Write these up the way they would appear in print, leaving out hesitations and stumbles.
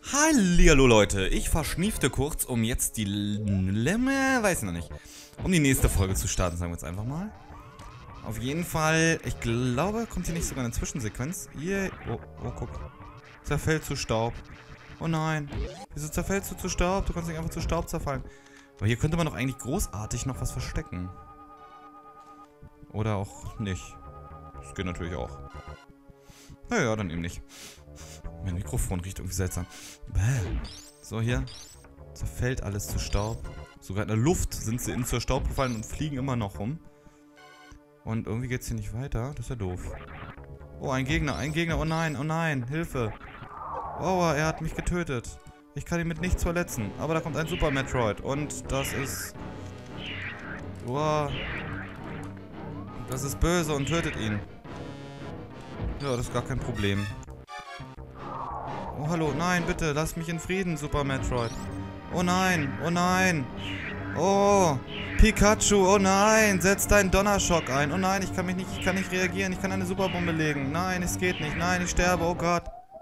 Hallihallo Leute, ich verschniefte kurz, um jetzt die weiß ich noch nicht, um die nächste Folge zu starten, sagen wir jetzt einfach mal. Auf jeden Fall, ich glaube, kommt hier nicht sogar eine Zwischensequenz. Hier, oh, guck. Zerfällt zu Staub. Oh nein, wieso zerfällst du zu Staub? Du kannst nicht einfach zu Staub zerfallen. Aber hier könnte man doch eigentlich großartig noch was verstecken. Oder auch nicht. Das geht natürlich auch. Naja, dann eben nicht. Mein Mikrofon riecht irgendwie seltsam. Bäh. So, hier. Zerfällt alles zu Staub. Sogar in der Luft sind sie zur Staub gefallen und fliegen immer noch rum. Und irgendwie geht's hier nicht weiter. Das ist ja doof. Oh, ein Gegner. Oh nein, Hilfe. Oh, er hat mich getötet. Ich kann ihn mit nichts verletzen. Aber da kommt ein Super Metroid. Und das ist... Wow. Das ist böse und tötet ihn. Ja, das ist gar kein Problem. Oh, hallo. Nein, bitte, lass mich in Frieden, Super Metroid. Oh nein, oh nein. Oh, Pikachu, oh nein, setz deinen Donnerschock ein. Oh nein, ich kann nicht reagieren. Ich kann eine Superbombe legen. Nein, es geht nicht. Nein, ich sterbe, oh Gott.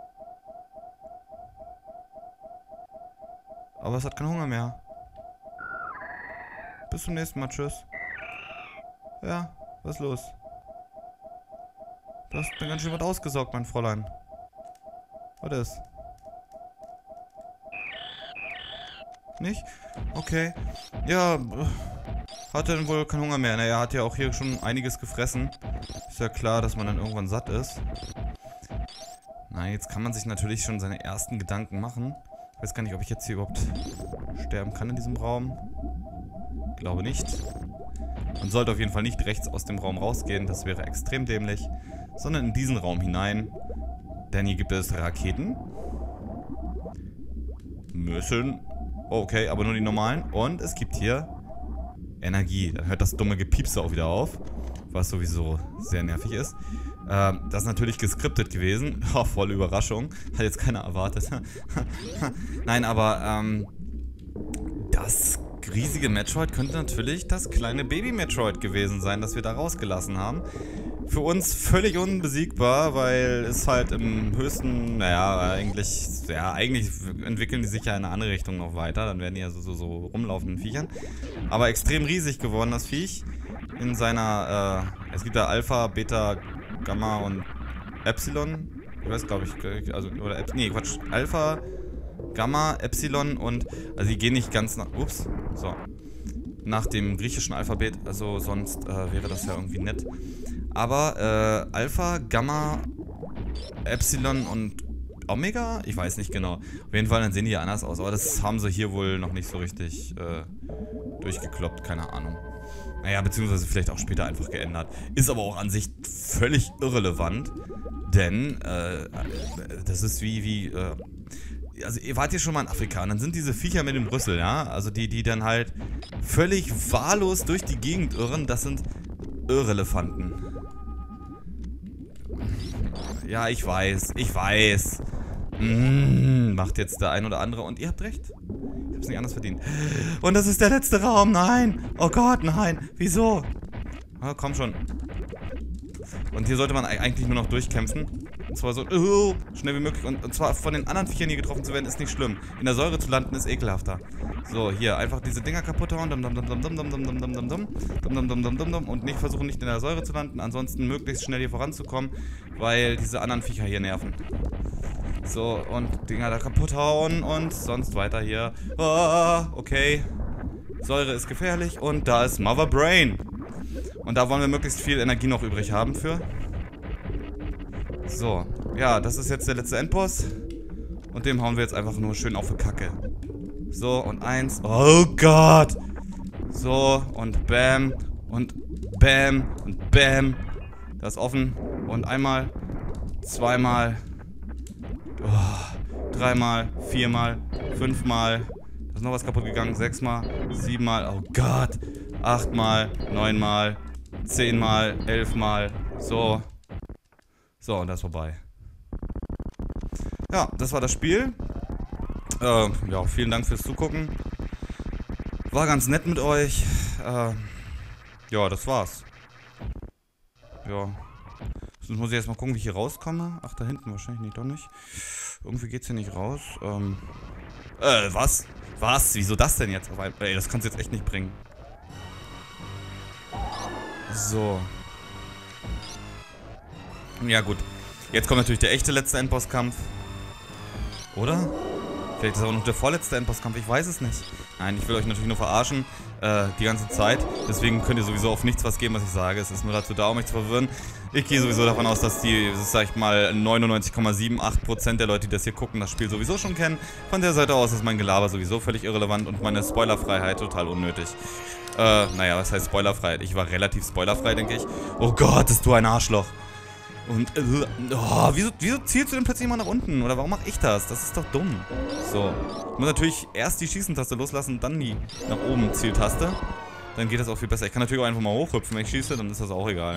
Aber es hat keinen Hunger mehr. Bis zum nächsten Mal, tschüss. Ja, was ist los? Du hast mir ganz schön was ausgesaugt, mein Fräulein. Was ist? Nicht? Okay. Ja, hat er denn wohl keinen Hunger mehr? Naja, er hat ja auch hier schon einiges gefressen. Ist ja klar, dass man dann irgendwann satt ist. Na, jetzt kann man sich natürlich schon seine ersten Gedanken machen. Ich weiß gar nicht, ob ich jetzt hier überhaupt sterben kann in diesem Raum. Glaube nicht. Man sollte auf jeden Fall nicht rechts aus dem Raum rausgehen, das wäre extrem dämlich. Sondern in diesen Raum hinein. Denn hier gibt es Raketen. Müssen. Okay, aber nur die normalen. Und es gibt hier Energie. Dann hört das dumme Gepiepse auch wieder auf. Was sowieso sehr nervig ist. Das ist natürlich geskriptet gewesen. Oh, volle Überraschung. Hat jetzt keiner erwartet. Nein, aber das riesige Metroid könnte natürlich das kleine Baby-Metroid gewesen sein, das wir da rausgelassen haben. Für uns völlig unbesiegbar, weil es halt im höchsten, eigentlich entwickeln die sich ja in eine andere Richtung noch weiter. Dann werden die ja so rumlaufenden Viechern. Aber extrem riesig geworden, das Viech. In seiner, es gibt da Alpha, Beta, Gamma und Epsilon. Ich weiß, glaube ich, also, oder, nee, Quatsch, Alpha, Gamma, Epsilon und, also die gehen nicht ganz nach, ups, so, nach dem griechischen Alphabet, also sonst wäre das ja irgendwie nett. Aber Alpha, Gamma, Epsilon und Omega? Ich weiß nicht genau. Auf jeden Fall, dann sehen die ja anders aus. Aber das haben sie hier wohl noch nicht so richtig durchgekloppt. Keine Ahnung. Naja, beziehungsweise vielleicht auch später einfach geändert. Ist aber auch an sich völlig irrelevant. Denn das ist also ihr wart hier schon mal in Afrika und dann sind diese Viecher mit dem Rüssel, ja? Also die dann halt völlig wahllos durch die Gegend irren. Das sind Irrelefanten. Ja, ich weiß. Macht jetzt der ein oder andere und ihr habt recht. Ich hab's nicht anders verdient. Und das ist der letzte Raum. Nein. Oh Gott, nein. Wieso? Oh, komm schon. Und hier sollte man eigentlich nur noch durchkämpfen. Und zwar so schnell wie möglich. Und zwar von den anderen Viechern hier getroffen zu werden, ist nicht schlimm. In der Säure zu landen, ist ekelhafter. So, hier, einfach diese Dinger kaputt hauen. Und nicht versuchen, nicht in der Säure zu landen. Ansonsten möglichst schnell hier voranzukommen, weil diese anderen Viecher hier nerven. So, und Dinger da kaputt hauen und sonst weiter hier. Oh, okay. Säure ist gefährlich und da ist Mother Brain. Und da wollen wir möglichst viel Energie noch übrig haben für. So, ja, das ist jetzt der letzte Endboss. Und dem hauen wir jetzt einfach nur schön auf die Kacke. So, und eins. Oh Gott! So, und bam. Und bam. Und bam. Das ist offen. Und einmal. Zweimal. Oh, dreimal. Viermal. Fünfmal. Da ist noch was kaputt gegangen. Sechsmal. Siebenmal. Oh Gott. Achtmal. Neunmal. 10-mal. 11-mal. So. So, und das ist vorbei. Ja, das war das Spiel. Ja, vielen Dank fürs Zugucken. War ganz nett mit euch. Ja, das war's. Ja. Jetzt muss ich erstmal gucken, wie ich hier rauskomme. Ach, da hinten wahrscheinlich nicht, doch nicht. Irgendwie geht's hier nicht raus. Was? Was? Wieso das denn jetzt? Ey, das kannst du jetzt echt nicht bringen. So. Ja, gut. Jetzt kommt natürlich der echte letzte Endbosskampf. Oder? Vielleicht ist es auch noch der vorletzte Endbosskampf, ich weiß es nicht. Nein, ich will euch natürlich nur verarschen, die ganze Zeit. Deswegen könnt ihr sowieso auf nichts was geben, was ich sage. Es ist nur dazu da, um mich zu verwirren. Ich gehe sowieso davon aus, dass die, sag ich mal, 99,78% der Leute, die das hier gucken, das Spiel sowieso schon kennen. Von der Seite aus ist mein Gelaber sowieso völlig irrelevant und meine Spoilerfreiheit total unnötig. Naja, was heißt Spoilerfreiheit? Ich war relativ spoilerfrei, denke ich. Oh Gott, bist du ein Arschloch. Und, wieso zielst du denn plötzlich mal nach unten? Oder warum mache ich das? Das ist doch dumm. So. Ich muss natürlich erst die Schießentaste loslassen, dann die nach oben Zieltaste. Dann geht das auch viel besser. Ich kann natürlich auch einfach mal hochhüpfen, wenn ich schieße, dann ist das auch egal.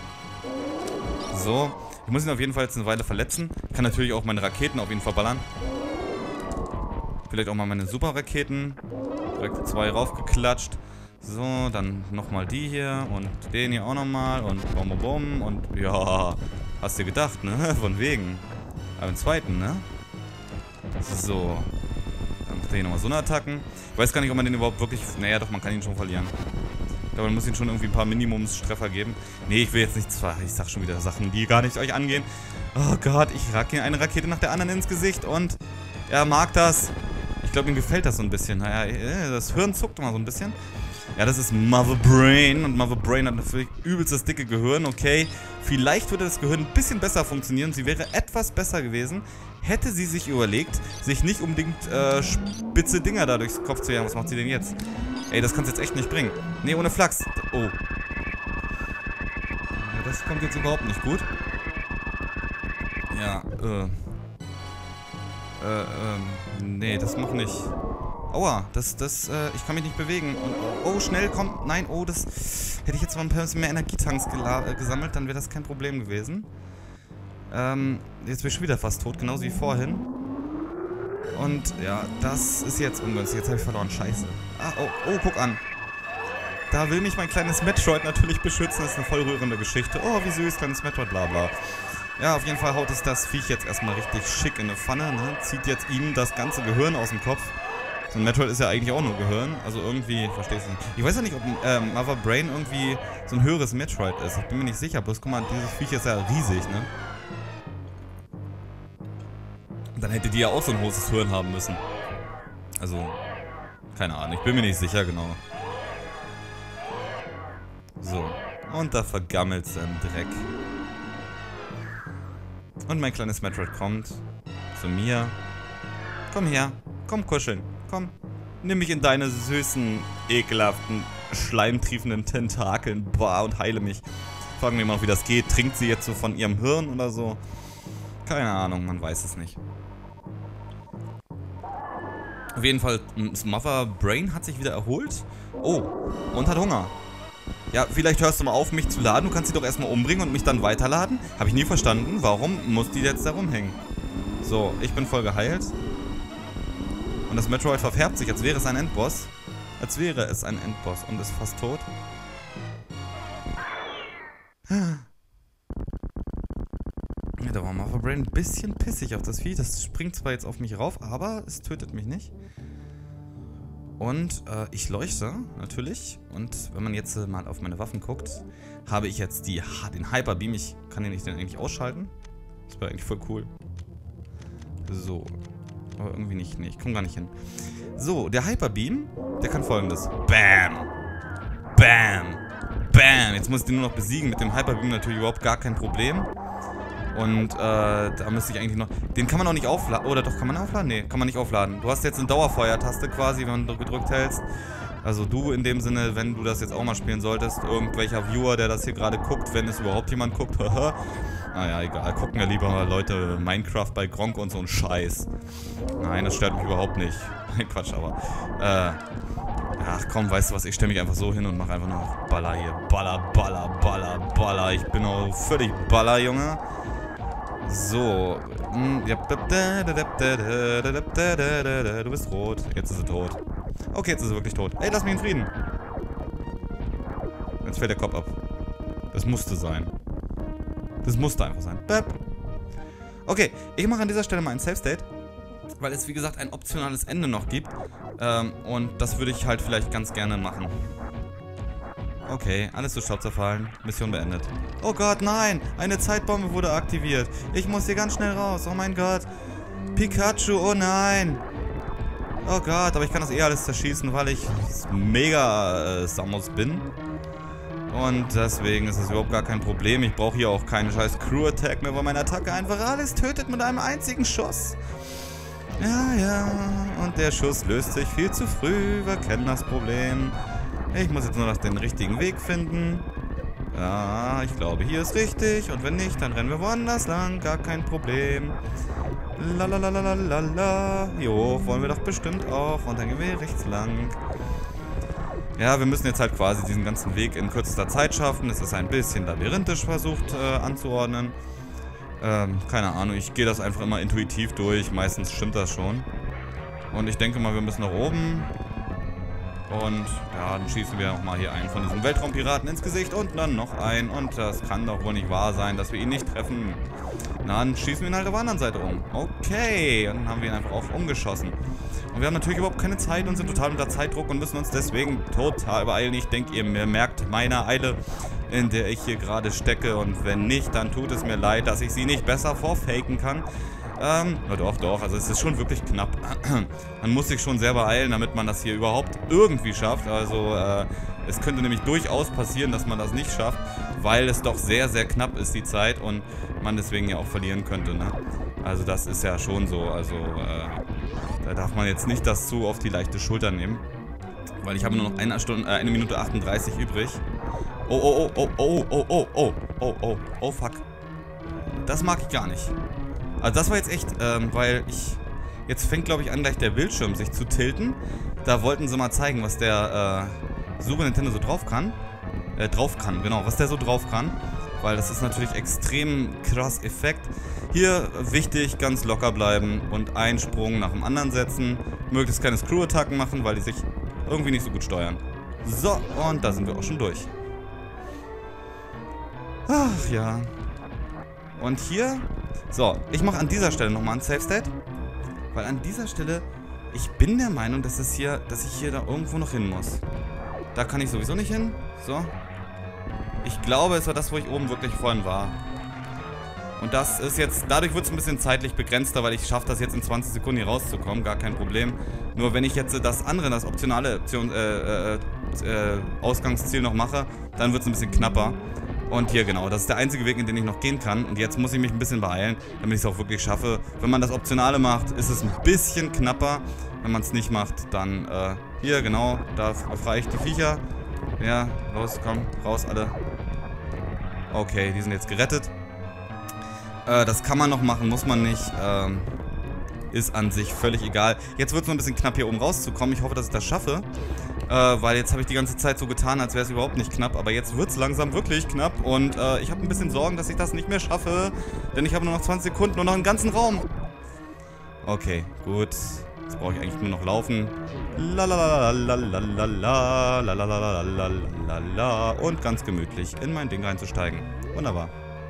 So. Ich muss ihn auf jeden Fall jetzt eine Weile verletzen. Ich kann natürlich auch meine Raketen auf ihn verballern. Vielleicht auch mal meine Super-Raketen. Direkt 2 raufgeklatscht. So, dann nochmal die hier und den hier auch nochmal und bom bom bom und ja, hast du gedacht, ne? Von wegen. Aber den zweiten, ne? So. Dann macht er hier nochmal so eine Attacken. Ich weiß gar nicht, ob man den überhaupt wirklich... Naja, doch, man kann ihn schon verlieren. Ich glaube, man muss ihm schon irgendwie ein paar Minimumstreffer geben. Nee, ich will jetzt nicht... Ich sag schon wieder Sachen, die gar nicht euch angehen. Oh Gott, ich racke eine Rakete nach der anderen ins Gesicht und er mag das. Ich glaube, ihm gefällt das so ein bisschen. Naja, das Hirn zuckt immer so ein bisschen. Ja, das ist Mother Brain und Mother Brain hat natürlich übelst das dicke Gehirn, okay. Vielleicht würde das Gehirn ein bisschen besser funktionieren. Sie wäre etwas besser gewesen, hätte sie sich überlegt, sich nicht unbedingt spitze Dinger da durchs Kopf zu jagen. Was macht sie denn jetzt? Ey, das kannst du jetzt echt nicht bringen. Nee, ohne Flachs. Oh. Ja, das kommt jetzt überhaupt nicht gut. Ja, nee, das macht nicht. Aua, ich kann mich nicht bewegen. Und, oh, schnell, komm. Nein, oh, das... Hätte ich jetzt mal ein bisschen mehr Energietanks gesammelt, dann wäre das kein Problem gewesen. Jetzt bin ich schon wieder fast tot, genauso wie vorhin. Und, ja, das ist jetzt ungünstig. Jetzt habe ich verloren. Scheiße. Ah, oh, guck an. Da will mich mein kleines Metroid natürlich beschützen. Das ist eine voll rührende Geschichte. Oh, wie süß, kleines Metroid, bla bla. Ja, auf jeden Fall haut es das Viech jetzt erstmal richtig schick in eine Pfanne, ne? Zieht jetzt ihm das ganze Gehirn aus dem Kopf. So ein Metroid ist ja eigentlich auch nur Gehirn. Also irgendwie, verstehst du nicht. Ich weiß ja nicht, ob Mother Brain irgendwie so ein höheres Metroid ist. Ich bin mir nicht sicher. Bloß guck mal, dieses Viech ist ja riesig, ne? Und dann hätte die ja auch so ein großes Hirn haben müssen. Also, keine Ahnung. Ich bin mir nicht sicher, genau. So. Und da vergammelt es im Dreck. Und mein kleines Metroid kommt zu mir. Komm her. Komm kuscheln. Komm. Nimm mich in deine süßen, ekelhaften, schleimtriefenden Tentakeln. Boah, und heile mich. Fragen wir mal, wie das geht. Trinkt sie jetzt so von ihrem Hirn oder so? Keine Ahnung, man weiß es nicht. Auf jeden Fall, Mother Brain hat sich wieder erholt. Oh, und hat Hunger. Ja, vielleicht hörst du mal auf, mich zu laden. Du kannst sie doch erstmal umbringen und mich dann weiterladen. Habe ich nie verstanden. Warum muss die jetzt da rumhängen? So, ich bin voll geheilt. Und das Metroid verfärbt sich, als wäre es ein Endboss. Als wäre es ein Endboss und ist fast tot. Ja, da war Mother Brain ein bisschen pissig auf das Vieh. Das springt zwar jetzt auf mich rauf, aber es tötet mich nicht. Und ich leuchte natürlich. Und wenn man jetzt mal auf meine Waffen guckt, habe ich jetzt den Hyper Beam. Ich kann den nicht eigentlich ausschalten. Das wäre eigentlich voll cool. So. Aber irgendwie nicht. Nee, ich komme gar nicht hin. So, der Hyper Beam, der kann folgendes. Bam! Bam! Bam! Jetzt muss ich den nur noch besiegen. Mit dem Hyper Beam natürlich überhaupt gar kein Problem. Und da müsste ich eigentlich noch... Den kann man auch nicht aufladen. Oder doch, kann man aufladen? Nee, kann man nicht aufladen. Du hast jetzt eine Dauerfeuertaste quasi, wenn du gedrückt hältst. Also du in dem Sinne, wenn du das jetzt auch mal spielen solltest. Irgendwelcher Viewer, der das hier gerade guckt, wenn es überhaupt jemand guckt. Naja, egal. Gucken ja lieber mal Leute Minecraft bei Gronkh und so ein Scheiß. Nein, das stört mich überhaupt nicht. Quatsch, aber... Ach komm, weißt du was, ich stelle mich einfach so hin und mache einfach nur Baller hier. Baller, Baller, Baller, Baller. Ich bin auch völlig Baller, Junge. So. Du bist rot. Jetzt ist sie tot. Okay, jetzt ist sie wirklich tot. Ey, lass mich in Frieden. Jetzt fällt der Kopf ab. Das musste sein. Das musste einfach sein. Bäp. Okay, ich mache an dieser Stelle mal ein Save State, weil es wie gesagt ein optionales Ende noch gibt. Und das würde ich halt vielleicht ganz gerne machen. Okay, alles zu Staub zerfallen. Mission beendet. Oh Gott, nein! Eine Zeitbombe wurde aktiviert. Ich muss hier ganz schnell raus. Oh mein Gott. Pikachu, oh nein. Oh Gott, aber ich kann das eh alles zerschießen, weil ich mega Samus bin. Und deswegen ist es überhaupt gar kein Problem. Ich brauche hier auch keinen scheiß Crew-Attack mehr, weil meine Attacke einfach alles tötet mit einem einzigen Schuss. Ja. Und der Schuss löst sich viel zu früh. Wir kennen das Problem. Ich muss jetzt nur noch den richtigen Weg finden. Ja, ich glaube, hier ist richtig. Und wenn nicht, dann rennen wir woanders lang. Gar kein Problem. Lalalala. Hier hoch wollen wir doch bestimmt auch. Und dann gehen wir hier rechts lang. Ja, wir müssen jetzt halt quasi diesen ganzen Weg in kürzester Zeit schaffen. Es ist ein bisschen labyrinthisch versucht anzuordnen. Keine Ahnung, ich gehe das einfach immer intuitiv durch. Meistens stimmt das schon. Und ich denke mal, wir müssen nach oben. Und ja, dann schießen wir nochmal hier einen von diesen Weltraumpiraten ins Gesicht und dann noch einen. Und das kann doch wohl nicht wahr sein, dass wir ihn nicht treffen. Na, dann schießen wir ihn halt auf der anderen Seite um. Okay, und dann haben wir ihn einfach auch umgeschossen. Und wir haben natürlich überhaupt keine Zeit und sind total unter Zeitdruck und müssen uns deswegen total beeilen. Ich denke, ihr merkt meine Eile, in der ich hier gerade stecke. Und wenn nicht, dann tut es mir leid, dass ich sie nicht besser vorfaken kann. Na doch, also es ist schon wirklich knapp. Man muss sich schon sehr beeilen, damit man das hier überhaupt irgendwie schafft. Also es könnte nämlich durchaus passieren, dass man das nicht schafft, weil es doch sehr, sehr knapp ist, die Zeit, und man deswegen ja auch verlieren könnte, ne? Also das ist ja schon so, also da darf man jetzt nicht das zu auf die leichte Schulter nehmen, weil ich habe nur noch 1 Minute 38 übrig. Oh, fuck. Das mag ich gar nicht. Also das war jetzt echt, weil jetzt fängt, glaube ich, an, gleich der Bildschirm sich zu tilten. Da wollten sie mal zeigen, was der Super Nintendo so drauf kann. Was der so drauf kann. Weil das ist natürlich extrem krass Effekt. Hier wichtig, ganz locker bleiben und einen Sprung nach dem anderen setzen. Möglichst keine Screw-Attacken machen, weil die sich irgendwie nicht so gut steuern. So, und da sind wir auch schon durch. Ach ja. Und hier... So, ich mache an dieser Stelle nochmal ein Save State. Weil an dieser Stelle, ich bin der Meinung, dass ich hier da irgendwo noch hin muss. Da kann ich sowieso nicht hin. So. Ich glaube, es war das, wo ich oben wirklich vorhin war. Und das ist jetzt, dadurch wird es ein bisschen zeitlich begrenzter, weil ich schaffe das jetzt in 20 Sekunden hier rauszukommen. Gar kein Problem. Nur wenn ich jetzt das optionale Ausgangsziel noch mache, dann wird es ein bisschen knapper. Und hier genau, das ist der einzige Weg, in den ich noch gehen kann. Und jetzt muss ich mich ein bisschen beeilen, damit ich es auch wirklich schaffe. Wenn man das Optionale macht, ist es ein bisschen knapper. Wenn man es nicht macht, dann hier genau, da befreie ich die Viecher. Ja, los, komm, raus alle. Okay, die sind jetzt gerettet. Das kann man noch machen, muss man nicht. Ist an sich völlig egal. Jetzt wird es noch ein bisschen knapp, hier oben rauszukommen. Ich hoffe, dass ich das schaffe. Weil jetzt habe ich die ganze Zeit so getan, als wäre es überhaupt nicht knapp. Aber jetzt wird es langsam wirklich knapp. Und ich habe ein bisschen Sorgen, dass ich das nicht mehr schaffe. Denn ich habe nur noch 20 Sekunden und noch einen ganzen Raum. Okay, gut. Jetzt brauche ich eigentlich nur noch laufen. Und ganz gemütlich in mein Ding reinzusteigen. Wunderbar.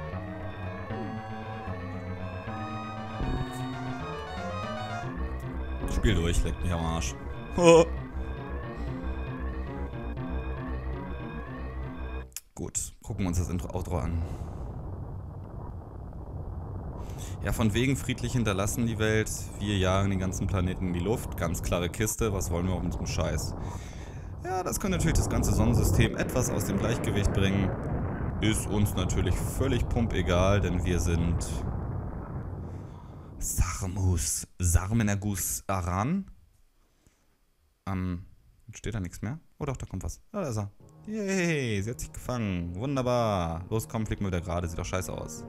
Spiel durch, leckt mich am Arsch. Gut, gucken wir uns das Outro an. Ja, von wegen friedlich hinterlassen die Welt. Wir jagen den ganzen Planeten in die Luft. Ganz klare Kiste. Was wollen wir auch mit diesem Scheiß? Ja, das könnte natürlich das ganze Sonnensystem etwas aus dem Gleichgewicht bringen. Ist uns natürlich völlig pumpegal, denn wir sind Sarmenergus Aran. Steht da nichts mehr? Oh doch, da kommt was. Oh, da ist er. Yay, sie hat sich gefangen. Wunderbar. Los, komm, fliegen wir wieder gerade. Sieht doch scheiße aus.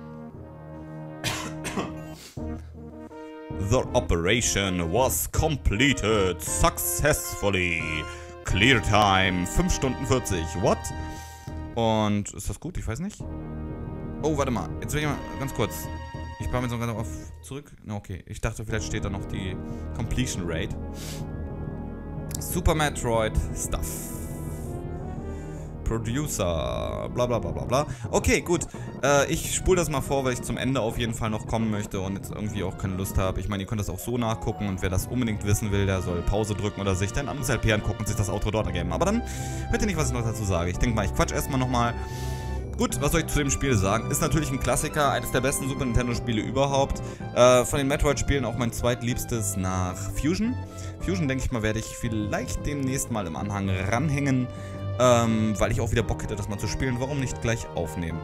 The operation was completed successfully. Clear time 5 Stunden 40. What? Und ist das gut? Ich weiß nicht. Oh, warte mal. Jetzt will ich mal ganz kurz. Ich baue mir sogar noch auf zurück. Okay, ich dachte, vielleicht steht da noch die Completion Rate. Super Metroid Stuff. Producer. Bla bla bla bla bla. Okay, gut. Ich spule das mal vor, weil ich zum Ende auf jeden Fall noch kommen möchte und jetzt irgendwie auch keine Lust habe. Ich meine, ihr könnt das auch so nachgucken und wer das unbedingt wissen will, der soll Pause drücken oder sich dann an LP angucken und sich das Outro dort ergeben. Aber dann hört ihr nicht, was ich noch dazu sage. Ich denke mal, ich quatsch erstmal nochmal. Gut, was soll ich zu dem Spiel sagen? Ist natürlich ein Klassiker, eines der besten Super Nintendo-Spiele überhaupt. Von den Metroid-Spielen auch mein zweitliebstes nach Fusion. Fusion, denke ich mal, werde ich vielleicht demnächst mal im Anhang ranhängen, weil ich auch wieder Bock hätte, das mal zu spielen. Warum nicht gleich aufnehmen?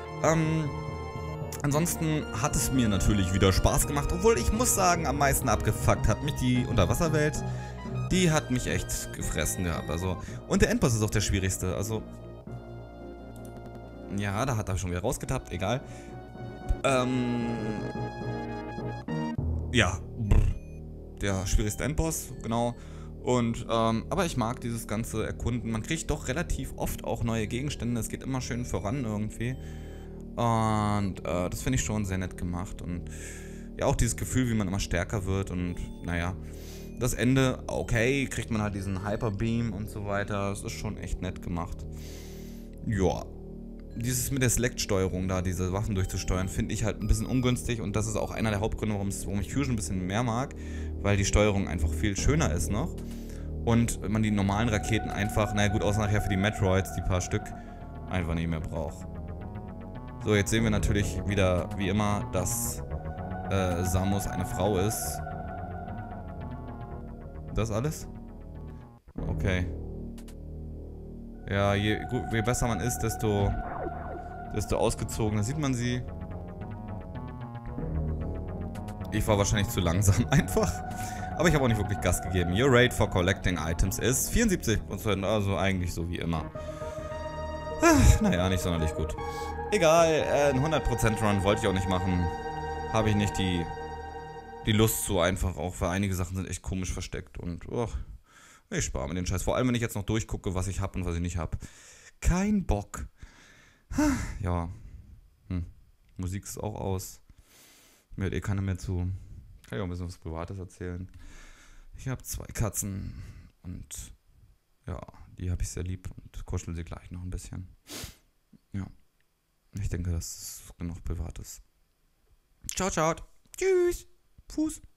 Ansonsten hat es mir natürlich wieder Spaß gemacht, obwohl ich muss sagen, am meisten abgefuckt hat mich die Unterwasserwelt. Die hat mich echt gefressen gehabt. Also, und der Endboss ist auch der schwierigste. Also, ja, da hat er schon wieder rausgetappt, egal. Ja, der schwierigste Endboss, genau. Und, aber ich mag dieses ganze Erkunden. Man kriegt doch relativ oft auch neue Gegenstände. Es geht immer schön voran irgendwie. Und, das finde ich schon sehr nett gemacht. Und ja, auch dieses Gefühl, wie man immer stärker wird. Und, naja, das Ende, okay, kriegt man halt diesen Hyperbeam und so weiter. Das ist schon echt nett gemacht. Ja. Dieses mit der Select-Steuerung da, diese Waffen durchzusteuern, finde ich halt ein bisschen ungünstig und das ist auch einer der Hauptgründe, warum ich Fusion ein bisschen mehr mag, weil die Steuerung einfach viel schöner ist noch und man die normalen Raketen einfach, naja gut, außer nachher für die Metroids, die paar Stück, einfach nicht mehr braucht. So, jetzt sehen wir natürlich wieder, wie immer, dass Samus eine Frau ist. Das alles? Okay. Ja, je besser man ist, desto ausgezogener sieht man sie. Ich war wahrscheinlich zu langsam einfach. Aber ich habe auch nicht wirklich Gas gegeben. Your rate for collecting items ist 74%, also eigentlich so wie immer. Naja, nicht sonderlich gut. Egal, einen 100% Run wollte ich auch nicht machen. Habe ich nicht die Lust zu einfach auch, weil einige Sachen sind echt komisch versteckt. Und ich spare mir den Scheiß. Vor allem, wenn ich jetzt noch durchgucke, was ich habe und was ich nicht habe. Kein Bock. Ja. Musik ist auch aus. Mir hört eh keiner mehr zu. Kann ich auch ein bisschen was Privates erzählen. Ich habe 2 Katzen und ja, die habe ich sehr lieb und kuschel sie gleich noch ein bisschen. Ja. Ich denke, das ist genug Privates. Ciao, ciao. Tschüss. Fuß.